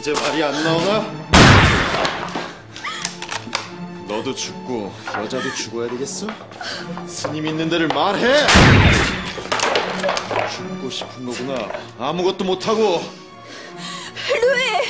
이제 말이 안 나오나? 너도 죽고 여자도 죽어야 되겠어? 스님 있는 데를 말해! 죽고 싶은 거구나. 아무것도 못하고. 루이!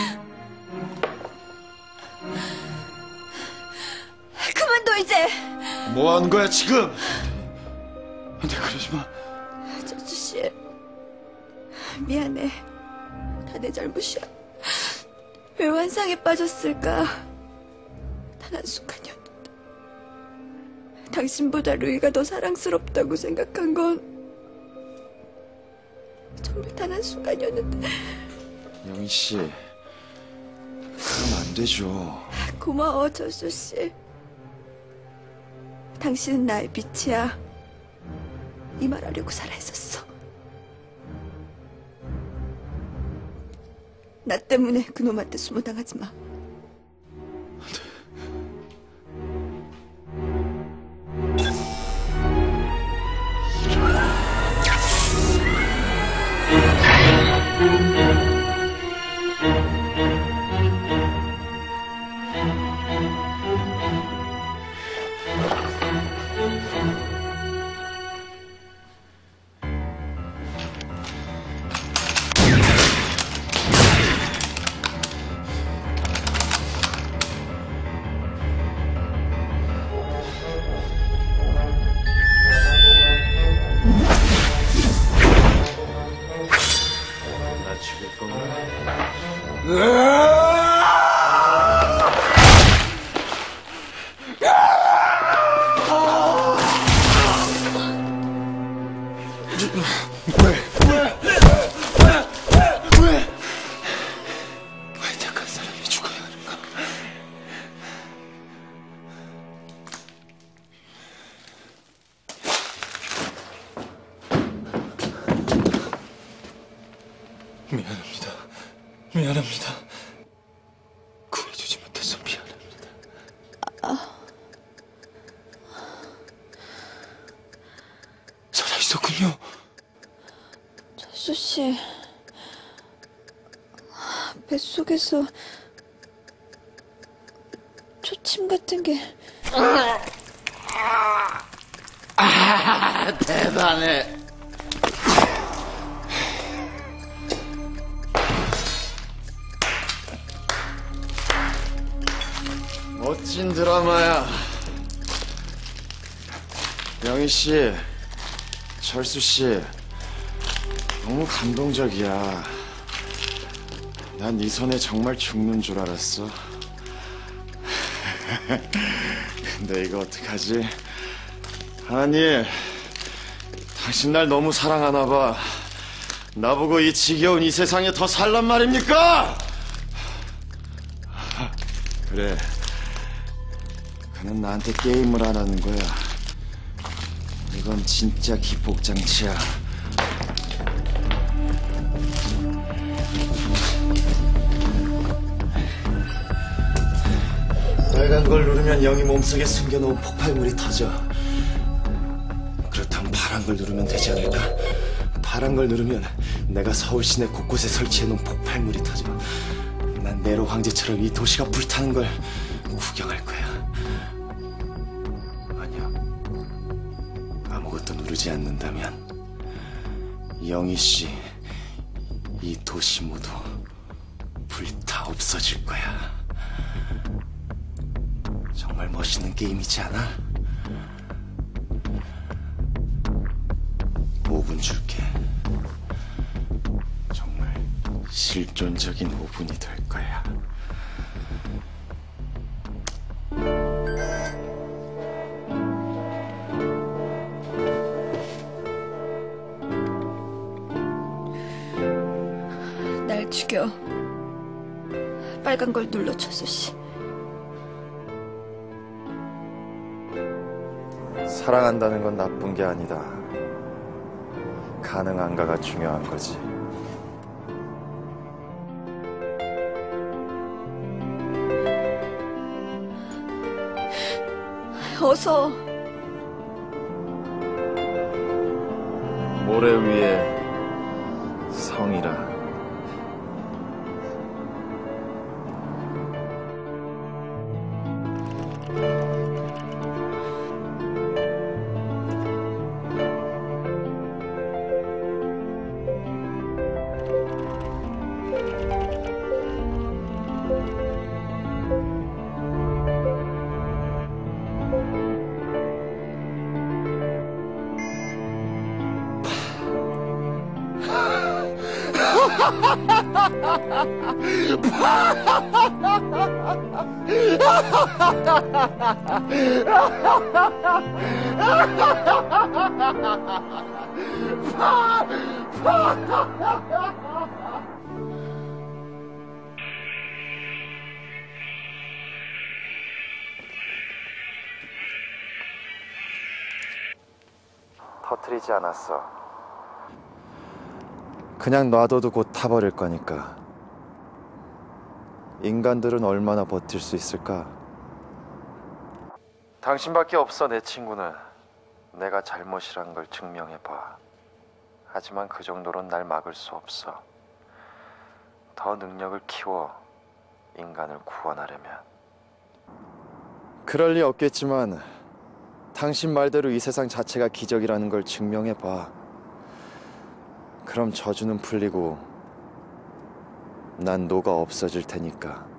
그만둬 이제! 뭐 하는 거야 지금? 안 돼, 그러지 마. 저수씨, 미안해. 다 내 잘못이야. 왜 환상에 빠졌을까? 단 한순간이었는데. 당신보다 루이가 더 사랑스럽다고 생각한 건 정말 단 한순간이었는데. 영희 씨, 그럼 안 되죠. 고마워, 저수씨. 당신은 나의 빛이야. 이 말하려고 살아있었어. 나 때문에 그놈한테 수모당하지 마. 나 죽일 건가? 왜 착한 사람이 죽어야 하는가? 미안합니다. 미안합니다. 구해주지 못해서 미안합니다. 살아있었군요. 저수씨, 뱃속에서 초침 같은 게. 대단해. 멋진 드라마야. 영희 씨, 철수 씨, 너무 감동적이야. 난 네 손에 정말 죽는 줄 알았어. 근데 이거 어떡하지? 아니, 당신 날 너무 사랑하나 봐. 나보고 이 지겨운 이 세상에 더 살란 말입니까? 그래. 그는 나한테 게임을 안 하는 거야. 이건 진짜 기폭장치야. 빨간 걸 누르면 영희 몸속에 숨겨놓은 폭발물이 터져. 그렇다면 파란 걸 누르면 되지 않을까? 파란 걸 누르면 내가 서울 시내 곳곳에 설치해놓은 폭발물이 터져. 난 네로 황제처럼 이 도시가 불타는 걸 구경할 거야. 아니야. 아무것도 누르지 않는다면 영희 씨, 이 도시 모두 불타 없어질 거야. 정말 멋있는 게임이지 않아? 5분 줄게. 정말 실존적인 5분이 될 거야. 날 죽여. 빨간 걸 눌러, 저수씨. 사랑한다는 건 나쁜 게 아니다. 가능한가가 중요한 거지. 어서. 모래 위에 성이라. 터뜨리지 않았어. 그냥 놔둬도 곧 타버릴 거니까. 인간들은 얼마나 버틸 수 있을까? 당신밖에 없어, 내 친구는. 내가 잘못이란 걸 증명해봐. 하지만 그 정도로는 날 막을 수 없어. 더 능력을 키워 인간을 구원하려면. 그럴 리 없겠지만 당신 말대로 이 세상 자체가 기적이라는 걸 증명해봐. 그럼 저주는 풀리고 난 노가 없어질 테니까.